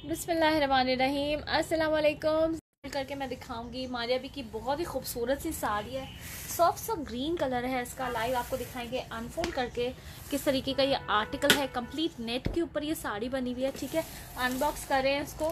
बिस्मिल्लाहिर्रहमानिर्रहीम। अस्सलाम वालेकुम। करके मैं दिखाऊंगी मारिया बी की बहुत ही खूबसूरत सी साड़ी है। सॉफ्ट सा ग्रीन कलर है इसका। लाइव आपको दिखाएंगे अनफोल्ड करके किस तरीके का ये आर्टिकल है। कंप्लीट नेट के ऊपर ये साड़ी बनी हुई है। ठीक है, अनबॉक्स कर रहे हैं इसको।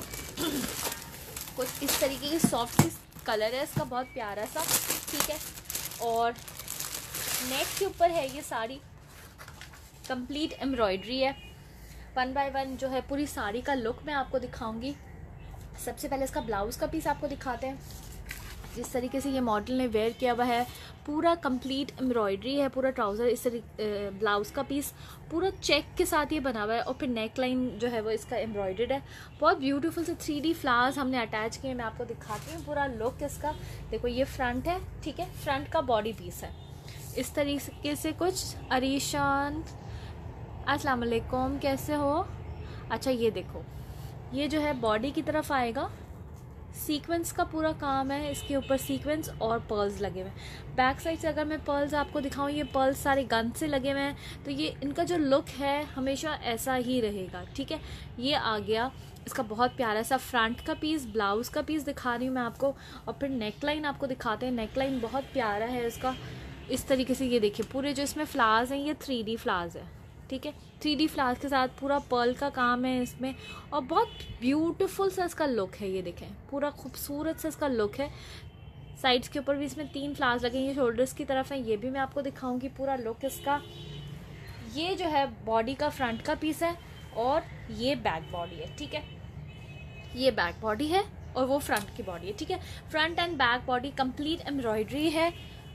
कुछ इस तरीके की सॉफ्ट सी कलर है इसका, बहुत प्यारा सा। ठीक है, और नेट के ऊपर है ये साड़ी। कंप्लीट एम्ब्रॉयडरी है। 1 बाय 1 जो है पूरी साड़ी का लुक मैं आपको दिखाऊंगी। सबसे पहले इसका ब्लाउज़ का पीस आपको दिखाते हैं। जिस तरीके से ये मॉडल ने वेयर किया हुआ है, पूरा कंप्लीट एम्ब्रॉयडरी है। पूरा ट्राउज़र इस तरीके, ब्लाउज़ का पीस पूरा चेक के साथ ये बना हुआ है। और फिर नेक लाइन जो है वो इसका एम्ब्रॉयडर्ड है। बहुत ब्यूटीफुल से 3D फ्लावर्स हमने अटैच किए। मैं आपको दिखाती हूँ पूरा लुक इसका। देखो ये फ्रंट है। ठीक है, फ्रंट का बॉडी पीस है इस तरीके से कुछ। अरीशान अस्सलाम वालेकुम, कैसे हो? अच्छा, ये देखो, ये जो है बॉडी की तरफ आएगा। सीक्वेंस का पूरा काम है इसके ऊपर, सीक्वेंस और पर्ल्स लगे हुए हैं। बैक साइड से अगर मैं पर्ल्स आपको दिखाऊं, ये पर्ल्स सारे गन से लगे हुए हैं। तो ये इनका जो लुक है हमेशा ऐसा ही रहेगा। ठीक है, ये आ गया इसका बहुत प्यारा सा फ्रंट का पीस। ब्लाउज का पीस दिखा रही हूँ मैं आपको, और फिर नेक लाइन आपको दिखाते हैं। नेक लाइन बहुत प्यारा है इसका। इस तरीके से ये देखिए, पूरे जो इसमें फ्लावर्स हैं ये 3D फ्लावर्स है। ठीक है, 3D फ्लावर्स के साथ पूरा पर्ल का काम है इसमें, और बहुत ब्यूटीफुल सा इसका लुक है। ये देखें, पूरा खूबसूरत सा इसका लुक है। साइड्स के ऊपर भी इसमें 3 फ्लावर्स लगे हैं। ये शोल्डर्स की तरफ है, ये भी मैं आपको दिखाऊंगी पूरा लुक इसका। ये जो है बॉडी का फ्रंट का पीस है, और ये बैक बॉडी है। ठीक है, ये बैक बॉडी है और वो फ्रंट की बॉडी है। ठीक है, front and back body complete embroidery है।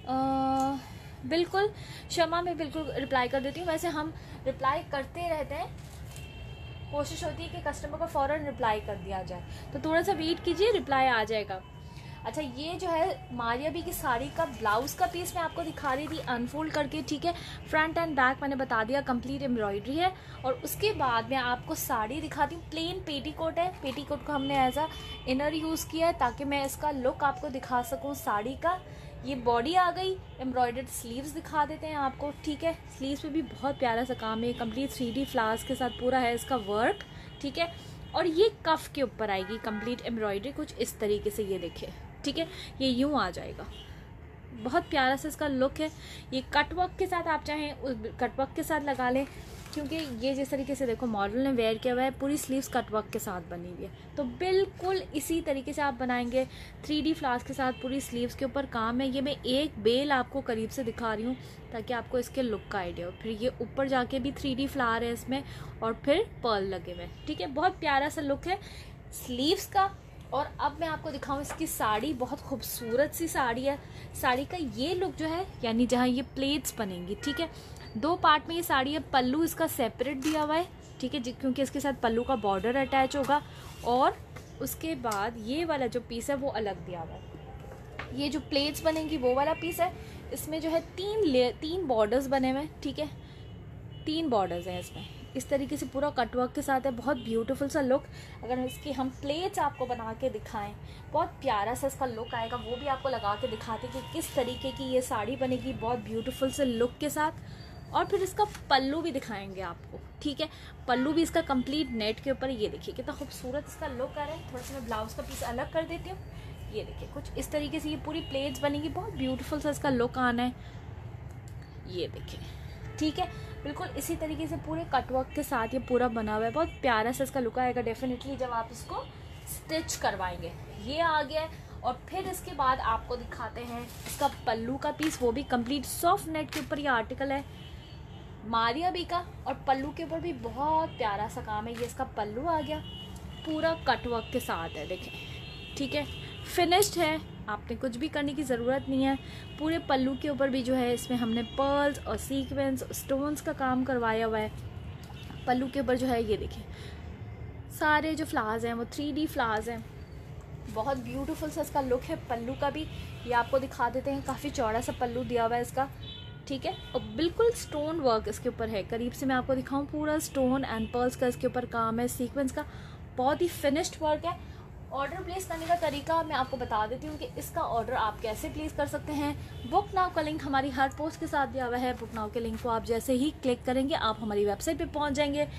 बिल्कुल शमा, मैं बिल्कुल रिप्लाई कर देती हूँ। वैसे हम रिप्लाई करते रहते हैं, कोशिश होती है कि कस्टमर को फ़ौरन रिप्लाई कर दिया जाए, तो थोड़ा सा वेट कीजिए, रिप्लाई आ जाएगा। अच्छा, ये जो है मारिया बी की साड़ी का ब्लाउज़ का पीस मैं आपको दिखा रही थी अनफोल्ड करके। ठीक है, फ्रंट एंड बैक मैंने बता दिया, कंप्लीट एम्ब्रॉयडरी है। और उसके बाद मैं आपको साड़ी दिखाती हूँ। प्लेन पेटीकोट है। पेटीकोट को हमने एज अ इनर यूज़ किया है ताकि मैं इसका लुक आपको दिखा सकूँ साड़ी का। ये बॉडी आ गई। एम्ब्रॉयडर्ड स्लीव्स दिखा देते हैं आपको। ठीक है, स्लीव्स पे भी बहुत प्यारा सा काम है। कंप्लीट 3D फ्लावर्स के साथ पूरा है इसका वर्क। ठीक है, और ये कफ के ऊपर आएगी कंप्लीट एम्ब्रॉयडरी कुछ इस तरीके से, ये देखिए। ठीक है, ये यूं आ जाएगा। बहुत प्यारा सा इसका लुक है। ये कटवर्क के साथ आप चाहें कटवर्क के साथ लगा लें, क्योंकि ये जिस तरीके से देखो मॉडल ने वेयर किया हुआ है, पूरी स्लीव्स कटवर्क के साथ बनी हुई है। तो बिल्कुल इसी तरीके से आप बनाएंगे 3D फ्लावर्स के साथ। पूरी स्लीव्स के ऊपर काम है। ये मैं एक बेल आपको करीब से दिखा रही हूँ ताकि आपको इसके लुक का आइडिया हो। फिर ये ऊपर जाके भी 3D फ्लावर है इसमें, और फिर पर्ल लगे हुए। ठीक है, बहुत प्यारा सा लुक है स्लीव्स का। और अब मैं आपको दिखाऊं इसकी साड़ी। बहुत खूबसूरत सी साड़ी है। साड़ी का ये लुक जो है, यानी जहाँ ये प्लेट्स बनेंगी। ठीक है, 2 पार्ट में ये साड़ी है। पल्लू इसका सेपरेट दिया हुआ है। ठीक है, क्योंकि इसके साथ पल्लू का बॉर्डर अटैच होगा। और उसके बाद ये वाला जो पीस है वो अलग दिया हुआ है। ये जो प्लेट्स बनेंगी वो वाला पीस है। इसमें जो है 3 बॉर्डर्स बने हुए हैं। ठीक है, 3 बॉर्डर्स हैं इसमें। इस तरीके से पूरा कटवर्क के साथ है। बहुत ब्यूटीफुल सा लुक। अगर इसकी हम प्लेट्स आपको बना के दिखाएं, बहुत प्यारा सा इसका लुक आएगा। वो भी आपको लगा के दिखाते कि किस तरीके की ये साड़ी बनेगी, बहुत ब्यूटीफुल से लुक के साथ। और फिर इसका पल्लू भी दिखाएंगे आपको। ठीक है, पल्लू भी इसका कंप्लीट नेट के ऊपर। ये देखिए कितना खूबसूरत इसका लुक आ रहा है। थोड़ा सा मैं ब्लाउज का पीस अलग कर देती हूँ। ये देखिए कुछ इस तरीके से ये पूरी प्लेट्स बनेगी। बहुत ब्यूटीफुल सा इसका लुक आना है। ये देखिए, ठीक है, बिल्कुल इसी तरीके से पूरे कटवर्क के साथ ये पूरा बना हुआ है। बहुत प्यारा सा इसका लुक आएगा डेफिनेटली जब आप इसको स्टिच करवाएंगे। ये आ गया है। और फिर इसके बाद आपको दिखाते हैं इसका पल्लू का पीस। वो भी कंप्लीट सॉफ्ट नेट के ऊपर ये आर्टिकल है मारिया बी का, और पल्लू के ऊपर भी बहुत प्यारा सा काम है। ये इसका पल्लू आ गया, पूरा कटवर्क के साथ है। देखें, ठीक है, फिनिश्ड है। आपने कुछ भी करने की ज़रूरत नहीं है। पूरे पल्लू के ऊपर भी जो है इसमें हमने पर्ल्स और सीक्वेंस स्टोन्स का काम करवाया हुआ है। पल्लू के ऊपर जो है ये देखिए सारे जो फ्लावर्स हैं वो 3D फ्लावर्स हैं। बहुत ब्यूटीफुल सा इसका लुक है पल्लू का भी। ये आपको दिखा देते हैं, काफ़ी चौड़ा सा पल्लू दिया हुआ है इसका। ठीक है, और बिल्कुल स्टोन वर्क इसके ऊपर है। करीब से मैं आपको दिखाऊं, पूरा स्टोन एंड पर्ल्स का इसके ऊपर काम है, सीक्वेंस का। बहुत ही फिनिश्ड वर्क है। ऑर्डर प्लेस करने का तरीका मैं आपको बता देती हूँ कि इसका ऑर्डर आप कैसे प्लेस कर सकते हैं। बुक नाउ का लिंक हमारी हर पोस्ट के साथ दिया हुआ है। बुक नाउ के लिंक को आप जैसे ही क्लिक करेंगे आप हमारी वेबसाइट पे पहुँच जाएंगे।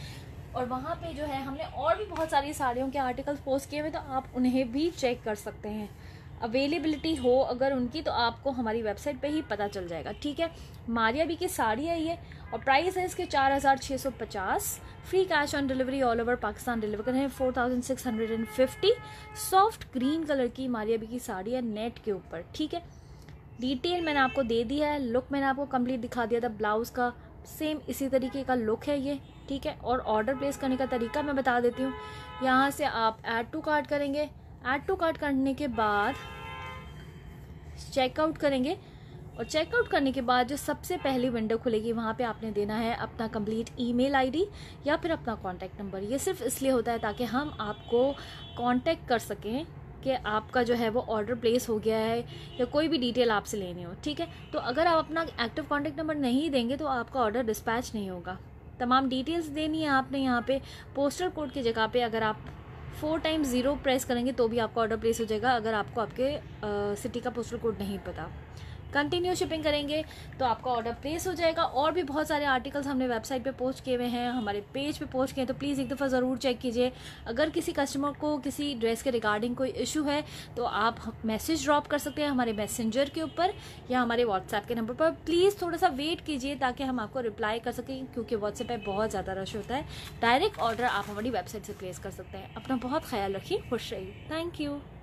और वहाँ पे जो है हमने और भी बहुत सारी साड़ियों के आर्टिकल्स पोस्ट किए हुए, तो आप उन्हें भी चेक कर सकते हैं। अवेलेबिलिटी हो अगर उनकी तो आपको हमारी वेबसाइट पे ही पता चल जाएगा, ठीक है। मारिया बी की साड़ी है ये, और प्राइस है इसके 4650। Free cash on delivery all over Pakistan deliver कर रहे हैं 4650। सॉफ्ट ग्रीन कलर की मारिया बी की साड़ी है नेट के ऊपर, ठीक है। डिटेल मैंने आपको दे दी है, लुक मैंने आपको कंप्लीट दिखा दिया था। ब्लाउज़ का सेम इसी तरीके का लुक है ये, ठीक है। और ऑर्डर प्लेस करने का तरीका मैं बता देती हूँ। यहाँ से आप ऐड टू कार्ट करेंगे, ऐड टू कार्ट करने के बाद चेकआउट करेंगे, और चेकआउट करने के बाद जो सबसे पहली विंडो खुलेगी वहाँ पे आपने देना है अपना कंप्लीट ईमेल आईडी या फिर अपना कॉन्टैक्ट नंबर। ये सिर्फ इसलिए होता है ताकि हम आपको कॉन्टैक्ट कर सकें कि आपका जो है वो ऑर्डर प्लेस हो गया है या कोई भी डिटेल आपसे लेनी हो, ठीक है। तो अगर आप अपना एक्टिव कॉन्टैक्ट नंबर नहीं देंगे तो आपका ऑर्डर डिस्पैच नहीं होगा। तमाम डिटेल्स देनी है आपने यहाँ पे। पोस्टल कोड की जगह पे अगर आप 4 टाइम्स 0 प्रेस करेंगे तो भी आपका ऑर्डर प्लेस हो जाएगा, अगर आपको आपके सिटी का पोस्टल कोड नहीं पता। कंटिन्यू शिपिंग करेंगे तो आपका ऑर्डर प्लेस हो जाएगा। और भी बहुत सारे आर्टिकल्स हमने वेबसाइट पे पोस्ट किए हुए हैं, हमारे पेज पे पोस्ट किए हैं, तो प्लीज़ एक दफ़ा ज़रूर चेक कीजिए। अगर किसी कस्टमर को किसी ड्रेस के रिगार्डिंग कोई इशू है तो आप मैसेज ड्रॉप कर सकते हैं हमारे मैसेंजर के ऊपर या हमारे व्हाट्सएप के नंबर पर। प्लीज़ थोड़ा सा वेट कीजिए ताकि हम आपको रिप्लाई कर सकें, क्योंकि व्हाट्सएप पर बहुत ज़्यादा रश होता है। डायरेक्ट ऑर्डर आप हमारी वेबसाइट से प्लेस कर सकते हैं। अपना बहुत ख्याल रखिए, खुश रहिए। Thank you.